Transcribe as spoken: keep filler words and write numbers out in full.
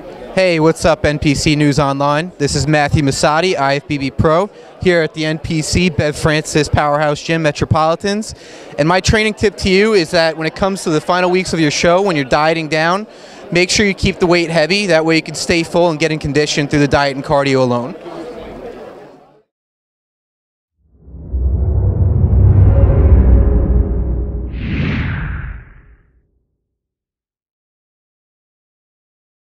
Hey, what's up, N P C News Online? This is Matthew Masotti, I F B B Pro, here at the N P C Bev Francis Powerhouse Gym Metropolitans. And my training tip to you is that when it comes to the final weeks of your show, when you're dieting down, make sure you keep the weight heavy. That way you can stay full and get in condition through the diet and cardio alone.